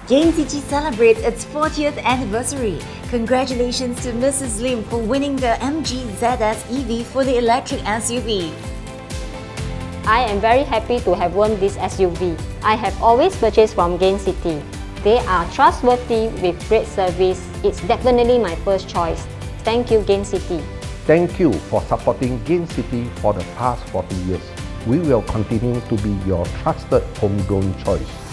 Gain City celebrates its 40th anniversary. Congratulations to Mrs. Lim for winning the MG ZS EV for the electric SUV. I am very happy to have won this SUV. I have always purchased from Gain City. They are trustworthy with great service. It's definitely my first choice. Thank you, Gain City. Thank you for supporting Gain City for the past 40 years. We will continue to be your trusted homegrown choice.